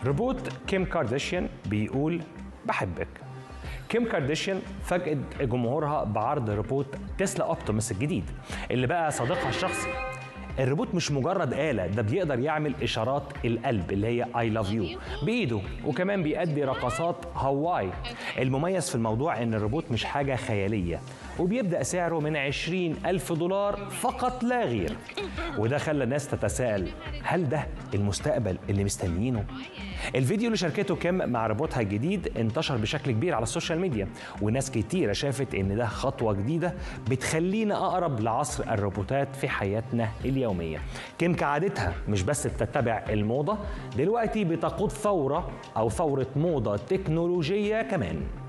روبوت كيم كارداشيان بيقول بحبك. كيم كارداشيان فاجأت جمهورها بعرض روبوت تسلا اوبتيموس الجديد اللي بقى صديقها الشخصي. الروبوت مش مجرد آلة، ده بيقدر يعمل إشارات القلب اللي هي I love you بإيده، وكمان بيأدي رقصات هواي. المميز في الموضوع إن الروبوت مش حاجة خيالية، وبيبدأ سعره من 20,000 دولار فقط لا غير. وده خلى الناس تتساءل، هل ده المستقبل اللي مستنيينه؟ الفيديو اللي شاركته كيم مع روبوتها الجديد انتشر بشكل كبير على السوشيال ميديا، وناس كتيرة شافت ان ده خطوة جديدة بتخلينا اقرب لعصر الروبوتات في حياتنا اليومية. كيم كعادتها مش بس بتتبع الموضة، دلوقتي بتقود ثورة موضة تكنولوجية كمان.